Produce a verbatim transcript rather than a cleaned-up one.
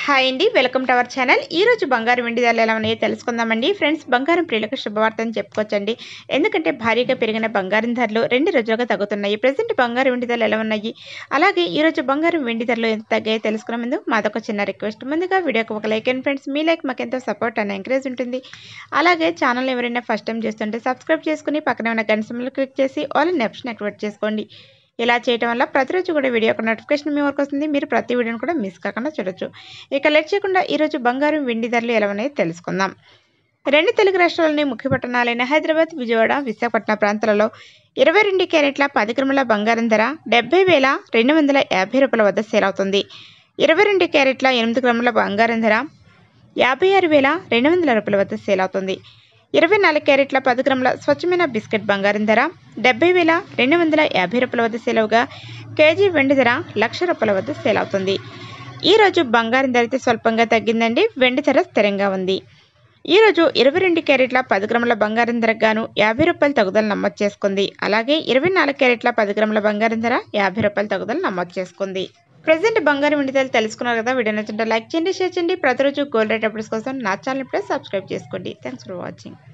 Hi అండి, welcome to our channel. ఈ రోజు బంగారం వెండి ధరలు ఎలా ఉన్నాయో తెలుసుకుందామండి. ఫ్రెండ్స్, బంగారం ప్రియులకు శుభవార్త అని చెప్పుకోవచ్చండి. ఎందుకంటే భారీగా పెరిగిన బంగారం ధరలు రెండు రోజులుగా తగ్గుతున్నాయి. ప్రజెంట్ బంగారం వెండి ధరలు ఎలా ఉన్నాయి, అలాగే ఈ రోజు బంగారం వెండి ధరలు ఎంత తగ్గాయో తెలుసుకునే ముందు మాదొక చిన్న రిక్వెస్ట్. ముందుగా వీడియోకి ఒక లైక్ అండ్ ఫ్రెండ్స్, మీ లైక్ మాకెంతో సపోర్ట్ అండ్ ఎంకరేజ్ ఉంటుంది. అలాగే ఛానల్ ఎవరైనా ఫస్ట్ టైం చేస్తుంటే సబ్స్క్రైబ్ చేసుకుని పక్కనే ఉన్న గంట సింబల్ క్లిక్ చేసి ఆల్ అనే ఆప్షన్ యాక్టివేట్ చేసుకోండి. ఇలా చేయడం వల్ల ప్రతిరోజు కూడా వీడియో ఒక నోటిఫికేషన్ మీ వరకు వస్తుంది. మీరు ప్రతి వీడియోని కూడా మిస్ కాకుండా చూడొచ్చు. ఇక లేట్ చేయకుండా ఈరోజు బంగారం వెండి ధరలు ఎలా ఉన్నాయో తెలుసుకుందాం. రెండు తెలుగు రాష్ట్రాల్లోని ముఖ్య పట్టణాలైన హైదరాబాద్, విజయవాడ, విశాఖపట్నం ప్రాంతాలలో ఇరవై రెండు క్యారెట్ల పది గ్రాముల బంగారం ధర డెబ్బై వేల రెండు వందల యాభై రూపాయల వద్ద సేల్ అవుతుంది. ఇరవై రెండు క్యారెట్ల ఎనిమిది గ్రాముల బంగారం ధర యాభై ఆరు వేల రెండు వందల రూపాయల వద్ద సేల్ అవుతుంది. ఇరవై నాలుగు క్యారెట్ల పది గ్రాముల స్వచ్ఛమైన బిస్కెట్ బంగారం ధర డెబ్బై వేల రెండు వందల యాభై రూపాయల వద్ద సేల్ అవగా కేజీ వెండి ధర లక్ష రూపాయల వద్ద సేల్ అవుతుంది. ఈరోజు బంగారం ధర అయితే స్వల్పంగా తగ్గిందండి. వెండి ధర స్థిరంగా ఉంది. ఈరోజు ఇరవై రెండు క్యారెట్ల పది గ్రాముల బంగారం ధరకు గాను యాభై రూపాయల తగ్గుదల నమోదు చేసుకుంది. అలాగే ఇరవై నాలుగు క్యారెట్ల పది గ్రాముల బంగారం ధర యాభై రూపాయల తగ్గుదల నమోదు చేసుకుంది. ప్రజెంట్ బంగారం వెండి ధరలు తెలుసుకున్నారు కదా. వీడియో నచ్చింటే లైక్ చేయండి, షేర్ చేయండి. ప్రతిరోజు గోల్డ్ రేట్ అప్డేట్స్ కోసం నా ఛానల్ ఇప్పుడే సబ్స్క్రైబ్ చేసుకోండి. Thanks for watching.